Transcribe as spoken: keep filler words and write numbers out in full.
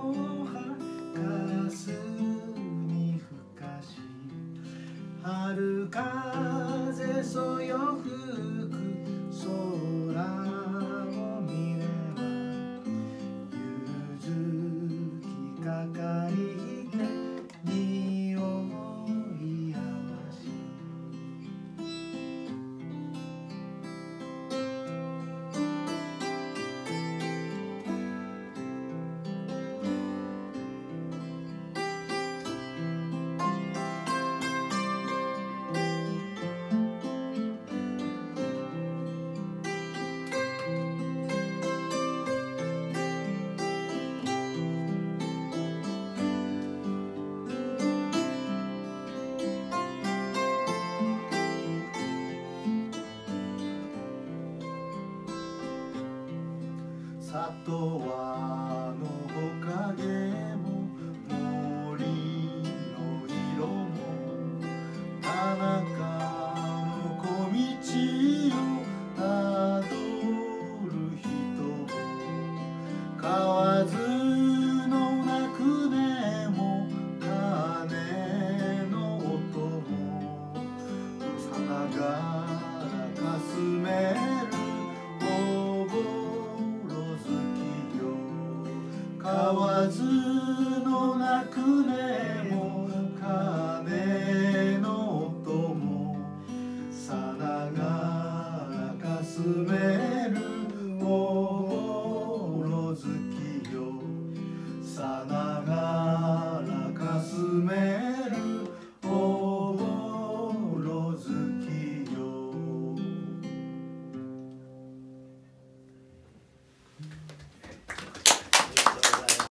かすにふかし春風そよ吹く空を見ればゆずきかかりて匂い合わし里和の木陰も森の色も田中の小道をたどる人も河津の鳴く音も鐘の音もさながらかすめる河津の鳴く音も鐘の音もさながらかすめる心好きよさな